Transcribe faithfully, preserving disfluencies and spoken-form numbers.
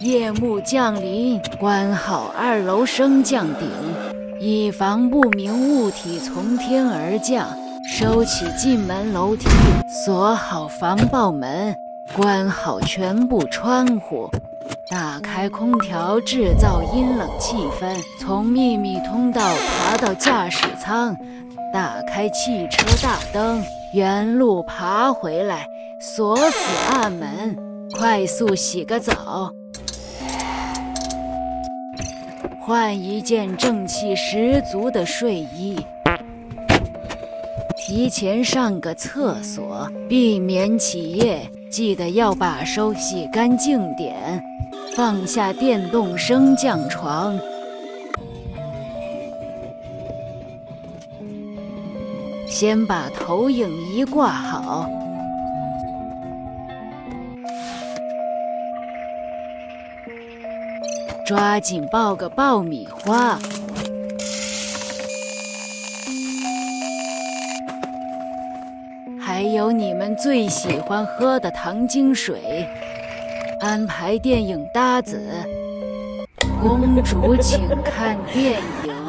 夜幕降临，关好二楼升降顶，以防不明物体从天而降。收起进门楼梯，锁好防爆门，关好全部窗户。 打开空调，制造阴冷气氛。从秘密通道爬到驾驶舱，打开汽车大灯，原路爬回来，锁死暗门，快速洗个澡，换一件正气十足的睡衣。 提前上个厕所，避免起夜。记得要把手洗干净点。放下电动升降床，先把投影仪挂好。抓紧爆个爆米花。 还有你们最喜欢喝的糖精水，安排电影搭子，公主请看电影。